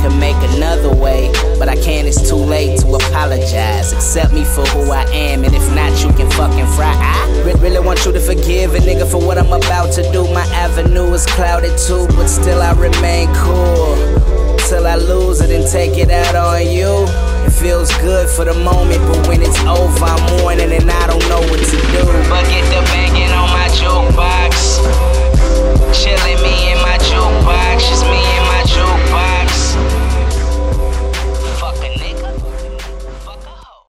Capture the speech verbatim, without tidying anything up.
can make another way, but I can't, it's too late to apologize. Accept me for who I am, and if not, you can fucking fry. I re really want you to forgive a nigga for what I'm about to do. My avenue is clouded too, but still I remain cool. Till I lose it and take it out on you. It feels good for the moment, but when it's over, I'm mourning and I don't know what to do. But get